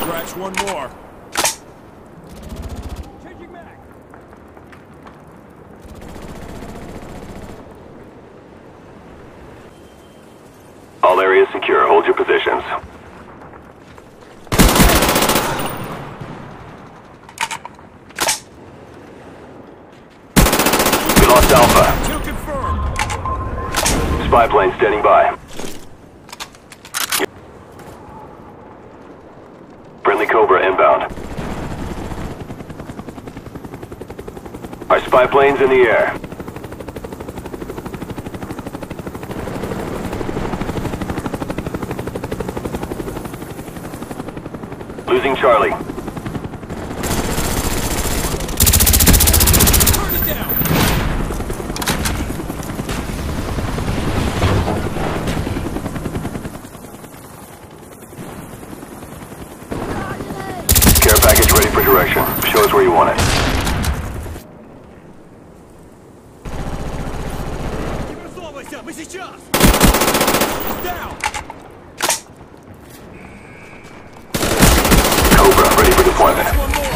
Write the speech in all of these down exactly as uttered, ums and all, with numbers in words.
Scratch one more. Changing mag. All areas secure. Hold your positions. We lost Alpha. Kill confirmed. Spy plane standing by. Friendly Cobra inbound. Our spy plane's in the air. Losing Charlie. Turn it down. Care package ready for direction. Show us where you want it. Не высовывайся, мы сейчас. Down. Cobra ready for deployment. One more.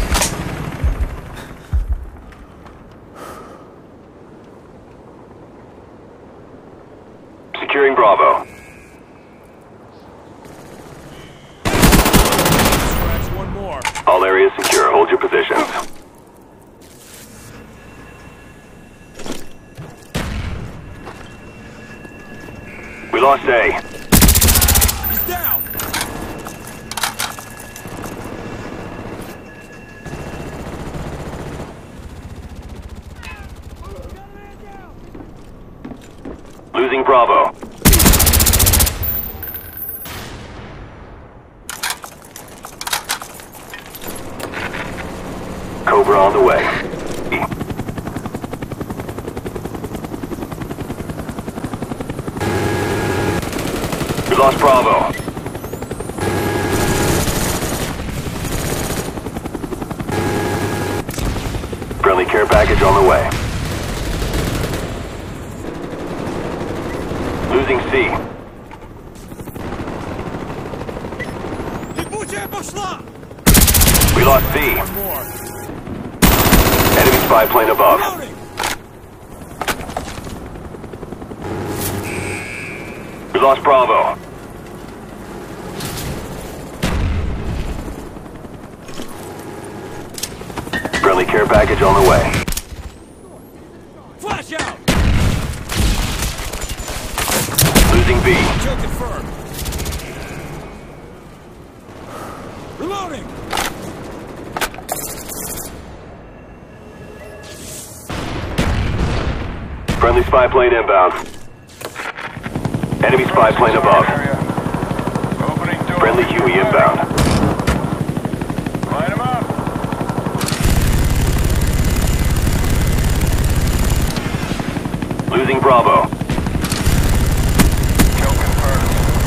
Securing Bravo. Scratch one more. All areas secure. Hold your positions. We lost A. He's down. Losing Bravo. Cobra on the way. We lost Bravo. Friendly care package on the way. Losing C. Ебучая пошла. We lost B. One more. Enemy spy plane above. Loading. We lost Bravo. Friendly care package on the way. Flash out. Losing B. Kill confirmed. Reloading. Friendly spy plane inbound. Enemy spy plane above. Friendly Huey inbound. Line him up. Losing Bravo. Kill confirmed.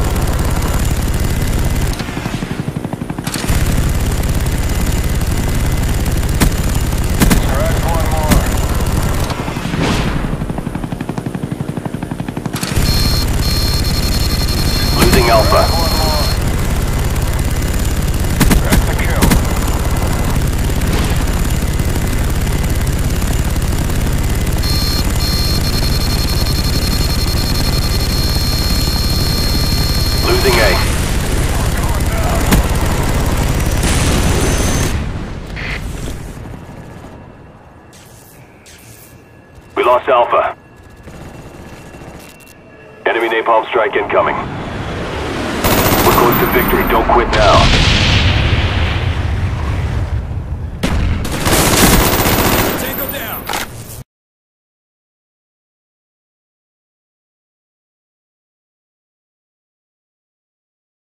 Scratch one more. Losing Alpha. One more. That's the kill. Losing A. Going down. We lost Alpha. Enemy napalm strike incoming. We're close to victory. Don't quit now.